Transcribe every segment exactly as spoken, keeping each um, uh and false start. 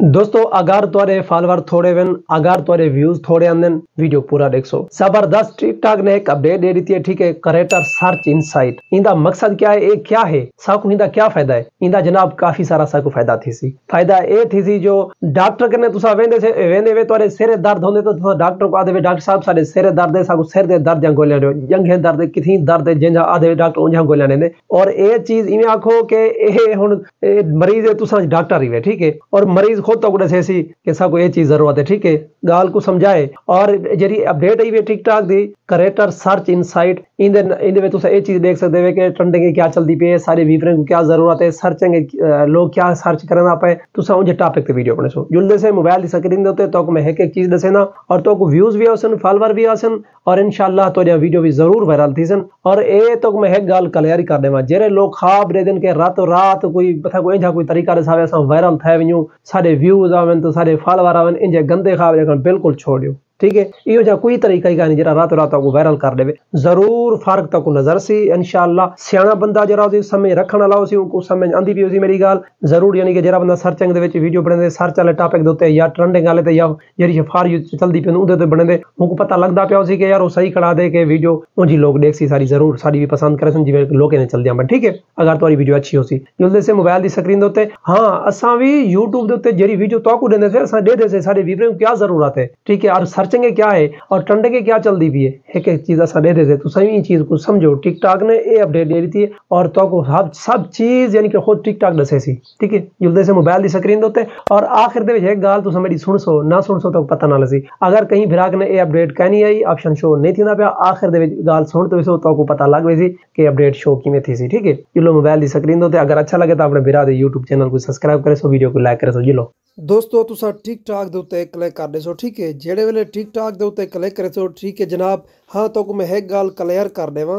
दोस्तों अगर तुरे फॉलोवर थोड़े वन अगर तुरे व्यूज थोड़े आंदन वीडियो पूरा देखो। जबरदस्त टिकटॉक ने एक अपडेट दे दी है, ठीक है। क्रिएटर सर्च इनसाइट इंदा मकसद क्या है, एक क्या है, साकू इंदा क्या फायदा है। इंदा जनाब काफी सारा साकू फायदा थी सी फायदा ए थी सी जो डॉक्टर कने तुसा वेंदे से वेंदे वे तुरे सिर दर्द होंदे तो तुसा डॉक्टर को आदे डॉक्टर साहब साडे सिर दर्द है, साकू सिर दे दर्द या गोलियां दो जंगे दर्द किथी दर्द है जिंजा आदे डॉक्टर उंजा गोलियां देंदे। और ए चीज इवें आखो के ए हुन मरीज है तुसा डॉक्टर ही वे, ठीक है। और मरीज खुद तो दसे सी कि साकू ये चीज जरूरत है, ठीक है। गाल को समझाए और जरी अपडेट आई वे टिकटॉक दी क्रिएटर सर्च इनसाइट इंदे इंदे में तुसा ये चीज देख सकते हो कि ट्रेंडिंग क्या चलती पे, सारे व्यूअर को क्या जरूरत है, सर्चिंग लोग क्या सर्च करना पे। तुसा उन टॉपिक पे वीडियो बनेसो जुल्दे से मोबाइल की स्क्रीन देते तो मैं एक एक चीज दसेना और तो को व्यूज भी आसन फॉलोवर भी आसन और इंशाल्लाह तो वीडियो भी जरूर वायरल थीसन। और ए तो मैं एक गाल क्लियर कर देवा जेरे लोग खाब रे दिन के रातों रात कोई बता कोई जा कोई तरीका रे सावे असा वायरल थे वणू सारे व्यूज आवन तो सारे फॉलोवर आवन इन जे गंदे खाब रे बिल्कुल छोड़ियो, ठीक है। इहो जा कोई तरीका ही नहीं जरा रातों रात को वायरल कर देवे, जरूर फर्क तक नजर सी इंशाल्लाह। सियाना बंदा जरा उसी समय रखण वाला उसी उनको समझ आंदी पई उसी मेरी गाल जरूर, यानी कि जरा बंदा सर्चिंग दे विच वीडियो बनदे सर्च वाले टॉपिक दे उत्ते या ट्रेंडिंग वाले ते या जेरी फॉर यू चलदी पई उदे ते बनदे उनको पता लगदा पिया उसी के यार वो सही खड़ा दे के वीडियो उंजी लोग देख सी सारी जरूर सारी भी पसंद करे सन जिवें लोग ने चल दिया, ठीक है। अगर तुम्हारी वीडियो अच्छी होसी जल्दी से मोबाइल दी स्क्रीन दे उत्ते हां असा भी यूट्यूब दे उत्ते जेरी वीडियो तो देंदे से असा दे दे से सारे व्यूअर को क्या जरूरत है, ठीक है। और सर्चिंग क्या है और ट्रेंड के क्या चलती भी है एक एक चीज असा दे देते तो सही चीज को समझो। टिकटॉक ने ये अपडेट दे दी थी और तो को सब सब चीज यानी कि खुद टिकटॉक दसे सी, ठीक है। जल्दी से मोबाइल की स्क्रीन दोते और आखिर दे एक गाल तुसा मेरी सुन सो ना सुन सो तो पता ना लसी। अगर कहीं भिराक ने ये अपडेट कहनी आई ऑप्शन शो नहीं थी ना पे आखिर दे गाल सुन तो सो तो को पता लग वे सी कि अपडेट शो किमें थी सी, ठीक है। जिलो मोबाइल की स्क्रीन दोते अगर अच्छा लगे तो अपने भिरा दे यूट्यूब चैनल को सब्सक्राइब करे सो वीडियो को लाइक करे सो। जिलो दोस्तों तुसा टिकटॉक दे उत्ते क्लिक कर देसो, ठीक है। जेड़े वेले टिकटॉक दे उत्ते क्लिक करे सो, ठीक है जनाब। हाँ तो को मैं एक गाल क्लियर कर देवा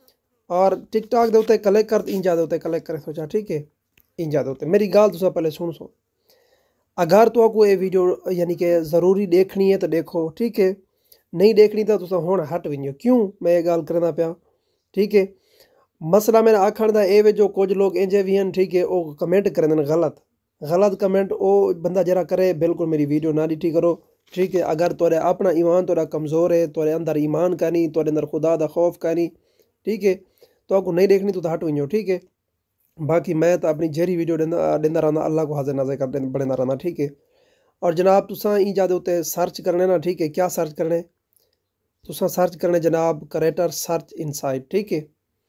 और टिकटॉक दे उत्ते क्लिक कर इंजा दे उत्ते क्लिक करे सोचा, ठीक है। इंजा दे उत्ते मेरी गाल तुसा पहले सुन सो। अगर तो को ये वीडियो यानी कि ज़रूरी देखनी है तो देखो, ठीक है। नहीं देखनी तो तुसा हुण हट वञो। क्यों मैं ये गाल करना पिया, ठीक है। मसला मेरा आखण दा ए वे जो कुछ लोग इंजे भी हैं, ठीक है, वो कमेंट करन गलत गलत कमेंट वो बंदा जरा करे बिल्कुल मेरी वीडियो ना डिठी करो, ठीक है। अगर तोरे अपना ईमान तोरा कमज़ोर है, तोरे अंदर ईमान का नहीं, तोरे अंदर खुदा दा खौफ का नहीं, ठीक है, तो आपको नहीं देखनी तो हट वञो, ठीक है। बाकी मैं तो अपनी जेरी वीडियो देंदा रहना अल्लाह को हाजिर नाज़िर कर बड़ा रहना, ठीक है। और जनाब तुसा ई जादे उत्ते सर्च करने ना, ठीक है। क्या सर्च करने तुसा सर्च करने जनाब क्रिएटर सर्च इनसाइट, ठीक है।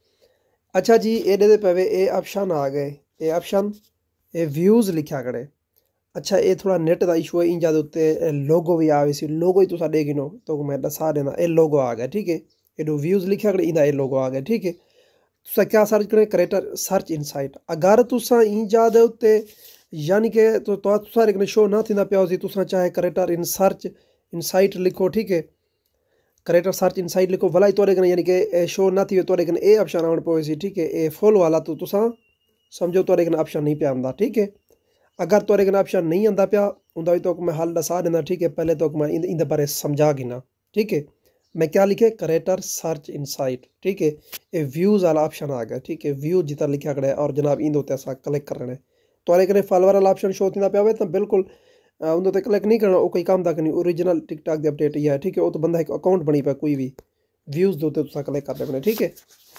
अच्छा जी ए दे पवे ए ऑप्शन आ गए, ए ऑप्शन ए व्यूज़ लिखा करे। अच्छा ये थोड़ा नेट का इशू है, इंजा दे उत्ते लोगो भी आवे सी, लोगो ही तुसा देखिनो तो मैं दसा देना ए लोगो आ गया, ठीक है। ये दो व्यूज़ लिखा करे इंदा ए लोगो आ गया, ठीक है। तुसा क्या सर्च करें क्रिएटर सर्च इनसाइट। अगर तुसा इंजा दे उत्ते यानी कि तो तुसा लेकिन शो ना थींदा पिया सी, तुसा चाहे क्रिएटर इन सर्च इनसाइट लिखो, ठीक है। क्रिएटर सर्च इनसाइट लिखो भला ही तोरे कने यानी कि शो ना थी तोरे कने ए ऑप्शन आवन पवे सी, ठीक है। ए फुल वाला तो तुसा समझो तोरे कने ऑप्शन नहीं पे आंदा, ठीक है। अगर तोरे कने ऑप्शन नहीं आंदा पिया उंदा तो मैं हल दसा देना, ठीक है। पहले तो मैं इंदे बारे समझा गिना, ठीक है। मैं क्या लिखे क्रिएटर सर्च इनसाइट, ठीक है। ए व्यूज़ वाला ऑप्शन आ गया, ठीक है। व्यू जितना लिखा करे और जनाब इंदे उत्ते असा क्लिक करना है। तोरे कने फॉलोवर वाला ऑप्शन शो थींदा पिया तो बिल्कुल उंदे उत्ते क्लिक नहीं करना, वो कोई काम दा नहीं। ओरिजिनल टिकटॉक दी अपडेट ये है, ठीक है। वो तो बंदा एक अकाउंट बनी पे कोई भी व्यूज़ दे उत्ते तुसा क्लिक कर देना, ठीक है।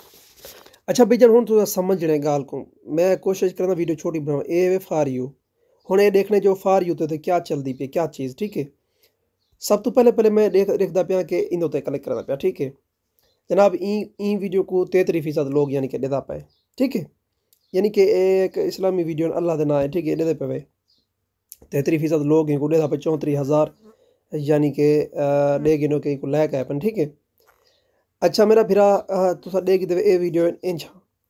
अच्छा भाईजान हुण तुसा समझने गाल को मैं कोशिश करना वीडियो छोटी बनावा। ए वे फॉर यू हुण ये देखने जो फॉर यू ते क्या चलती पे क्या चीज़, ठीक है। सब तो पहले पहले मैं देख देखता पिया कि इन उत्ते क्लिक करना पिया, ठीक है जनाब। ई ई वीडियो को तैंतीस फीसद लोग यानी कि देता पे, ठीक है। यानी कि एक इस्लामी वीडियो अल्लाह दे ना है, ठीक है। देते पे तैंतीस फीसद लोग इनको देता पे चौंतीस हज़ार यानी कि डे गिनो के इनको लैक है, ठीक है। अच्छा मेरा फिरा तुसा देख दे ए वीडियो इंच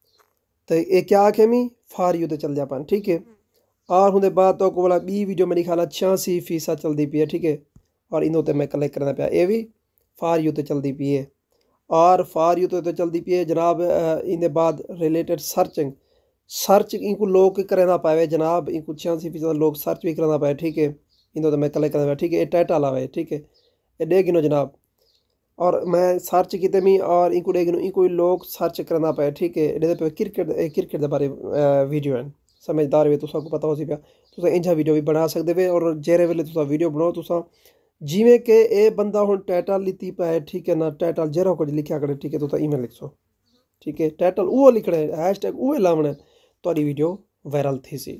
तो ये क्या आखे मी फार यू तो चल जा पान, ठीक है। और होंगे बाद तो को वाला बी वीडियो मेरी ख्याल छियासी फीसद चलती पी है, ठीक है। और इन उत्ते मैं कलेक्ट करना पाया ये भी फार यू तो चलती पी है और फार यू तो चलती पी है जनाब। इन बाद रिलेटेड सर्चिंग सर्च इनको लोग करना पाए जनाब, इनको छियासी फीसद लोग सर्च भी करना पाए, ठीक है। इन तो मैं कलेक्ट करना पाया, ठीक है। ये टाइटल आवे, ठीक है। ये डे गिनो जनाब और मैं सर्च किते मी और इनको देखो इनको लोग सर्च करना पाए, ठीक है। क्रिकेट क्रिकेट के बारे वीडियो हैं समझदार वे तुसां को पता हो सी पिया तुसां इंजा वीडियो भी बना सकदे वे और जेरे वेले तुसां वीडियो बनाओ तुसां जिवें कि ए बंदा हुण टाइटल लिती पे ठीक है ना टाइटल जेरा कुछ लिखिया करे ठीक है तुसां ईमेल लिखो ठीक है टाइटल वो लिखना है हैशटैग वो लावना है तुहाडी वीडियो वायरल थी सी।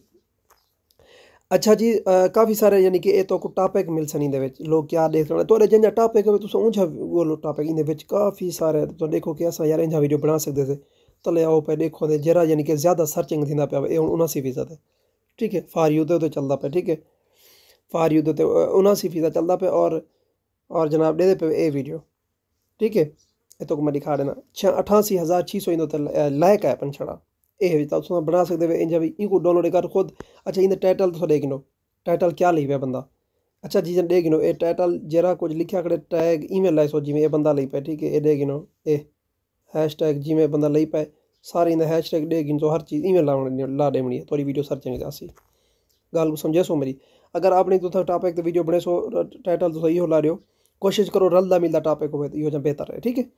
अच्छा जी काफ़ी सारे यानी कि तो को टॉपिक मिल सन इंदे विच लोग क्या देख रहे थोड़े जिंजा टॉपिक है तुसां उंजा वो टॉपिक इंदे विच काफ़ी सारे तुसां देखो कि असां यार इंजा वीडियो बना सकदे थे तले आओ पे देखो दे जरा यानी कि ज़्यादा सर्चिंग थींदा पिया ए उनासी फीसद है ठीक है फॉर यू ते चलदा पे ठीक है फॉर यू ते उनासी फीसद चलदा पे और और जनाब दे पे ए वीडियो ठीक है ए तो मैं दिखा देना छः अठासी हज़ार छः सौ इंदो ते लाइक है अपन छड़ा ए तुम बना सकते हो इंजा भी इनको डाउनलोड कर खुद। अच्छा इंदा टाइटल तुम देख गिनो टाइटल क्या ली पे बंदा अच्छा जी देख गिनो ए टाइटल जरा कुछ लिखा करे टैग ईमेल लाई सो जिमें ए बंदा ली पे ठीक है ए देख गिनो ए हैश टैग जिमें बंदा ली पे सारे इंदा हैश टैग दे गिन सो हर चीज़ ईमेल लाने ला देनी है थोड़ी वीडियो सर्चिंग जासी गल समझे सो मेरी अगर आपने तुम टॉपिक तो वीडियो बने सो टाइटल तुम इहो ला रहे हो कोशिश करो रलदा मिलता टॉपिक हो इहो बेहतर है ठीक है।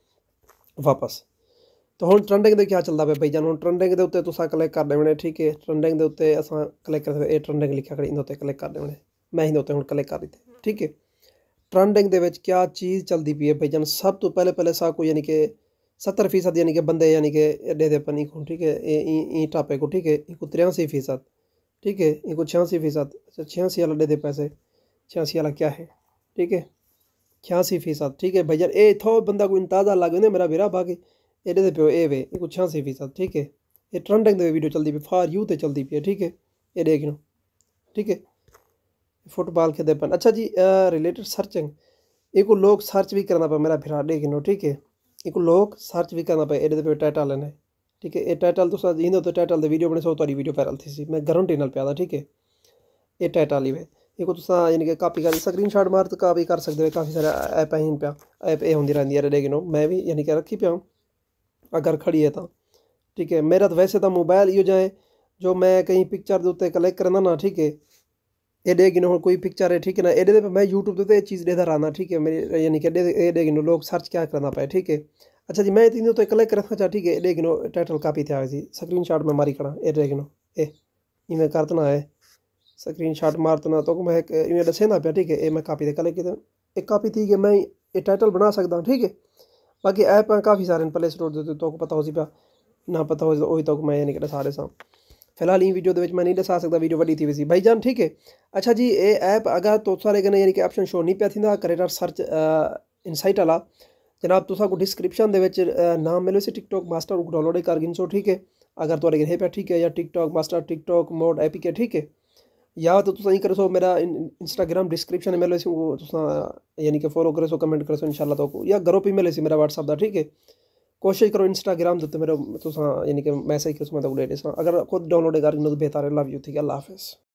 वापस तो हुण ट्रेंडिंग दे क्या चलता पे भाई जान हुण ट्रेंडिंग दे उत्ते तुसां क्लिक कर देने ठीक है ट्रेंडिंग दे उत्ते असां क्लिक कर ए ट्रेंडिंग लिखा कर इंदे उत्ते क्लिक कर देने मैं इंदे उत्ते हुण क्लिक कर दित्ते ठीक है। ट्रेंडिंग दे विच क्या चीज़ चलती पई है भाई जान सब तो पहले पहले सा को यानी कि सत्तर फीसद यानी कि बंदे यानी कि एडे दे पनी को ठीक है ई टॉपिक को ठीक है इनको तिरासी फीसद ठीक है इनको छियासी फीसद अच्छा छियासी वाला दे दे पैसे छियासी वाला क्या है ठीक है छियासी फीसद ठीक है भाई यार ए थो बंदा को अंदाजा लग वेंदे मेरा वीरा बाकी एडे दे पे ए वे इनको छियासी फीसद ठीक है ये ट्रेंडिंग दे वीडियो चलती पई फॉर यू ते चलती पई ठीक है ये देख लो ठीक है फुटबॉल खेलते पन। अच्छा जी रिलेटेड सर्चिंग इनको लोग सर्च भी करना पे मेरा फिर देख लो ठीक है इनको लोग सर्च भी करना पे एडे पे टाइटल है ठीक है ये टाइटल तुसां इंदे तो टाइटल दे वीडियो बने सो तुहाडी वीडियो वायरल थी सी मैं गारंटी नाल पिया ठीक है ये टाइटल ही वे इनको तुसां यानी कि कॉपी कर स्क्रीनशॉट मार तो कॉपी कर सकते हो काफ़ी सारे ऐप हैं पिया ऐप ए होंदी रहंदी है देख लो मैं भी यानी कि रखी पिया अगर खड़ी है तो ठीक है मेरा तो वैसे तो मोबाइल यो जाए जो मैं कहीं पिक्चर के उत्ते क्लिक करना ना ठीक है ये देख गिनो कोई पिक्चर है ठीक है ना एडे मैं यूट्यूब पे चीज़ देता रहना ठीक है मेरी यानी कि ए देख गिनो लोग सर्च क्या करना पाए ठीक है। अच्छा जी मैं तीनों तो क्लिक रखना चाह ठीक है देख गिनो टाइटल कॉपी थे सी स्क्रीन शॉट में मारी करा ए देख गिनो ए इवें करतना है स्क्रीन शॉट मारतना तो मैं इवें दसे ना पाया ठीक है ए मैं कॉपी दे क्लिक किया एक कॉपी थी कि मैं ये टाइटल बना सकता ठीक है। बाकी ऐप काफ़ी सारे प्ले स्टोर दे तो पता हो सी पिया ना पता हो वही तो मैं नहीं सारे सा फिलहाल ये वीडियो मैं नहीं दसा सकता वीडियो वड्डी थी वैसी भाई जान ठीक है। अच्छा जी ये ऐप अगर तो सारे कने यानी कि ऑप्शन शो नहीं पिया थींदा क्रिएटर सर्च इनसाइट वाला जनाब तुसा को डिस्क्रिप्शन दे विच नाम मिलो सी टिकटॉक मास्टर को डाउनलोड कर गिन सो ठीक है अगर तुहाडे है पिया ठीक है या TikTok master TikTok mod app के ठीक है या तो तुम करो सो मेरा इंस्टाग्राम डिस्क्रिप्शन में मिले वो तुसा यानी कि फॉलो करो सो कमेंट करो सो इंशाल्लाह तो या ग्रुप ही मिले मेरा व्हाट्सअप का ठीक है कोशिश करो इंस्टाग्राम तो मेरा तुसा यानी कि मैसेज करो मैं तो अगर खुद डाउनलोड कर बेहतर है। लव यू ठीक है अल्लाह हाफिज़।